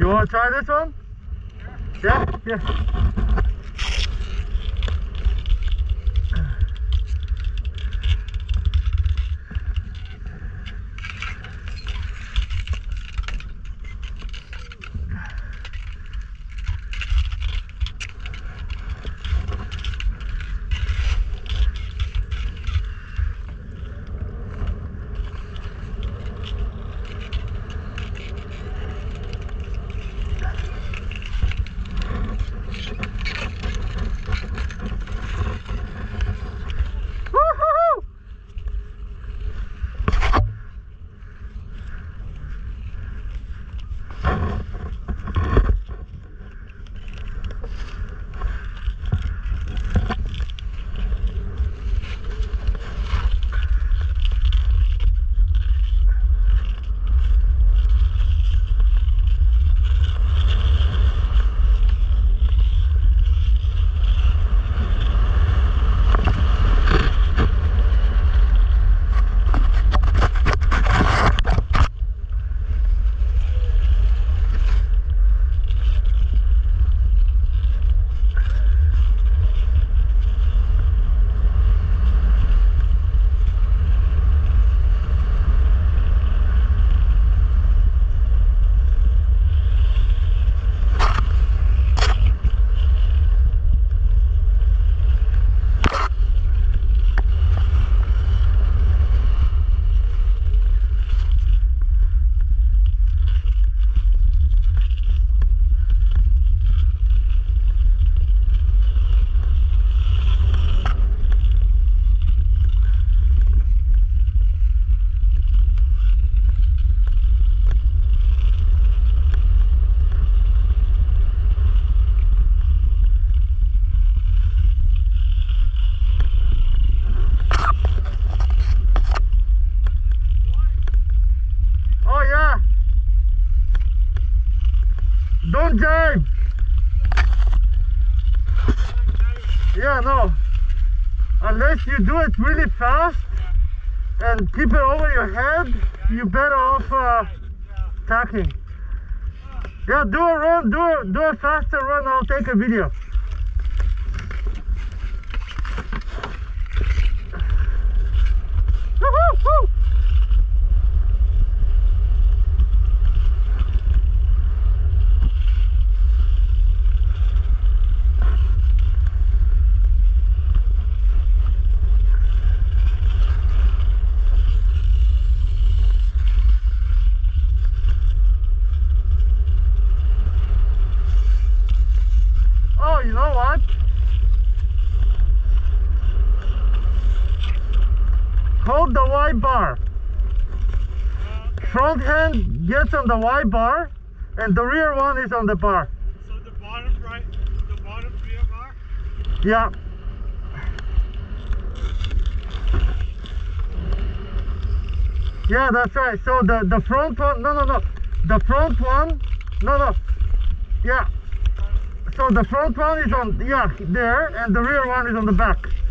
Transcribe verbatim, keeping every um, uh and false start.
want to try this one? Yeah? Yeah. Don't jibe. Yeah, no. Unless you do it really fast and keep it over your head, you better off uh, tacking. Yeah, do a run, do a, do a faster run, I'll take a video. Woo-hoo-hoo! You know what? Hold the Y bar. Front hand gets on the Y bar and the rear one is on the bar. So the bottom right, the bottom rear bar? Yeah. Yeah, that's right. So the, the front one, no, no, no. The front one, no, no. Yeah. So the front one is on, yeah, there, and the rear one is on the back.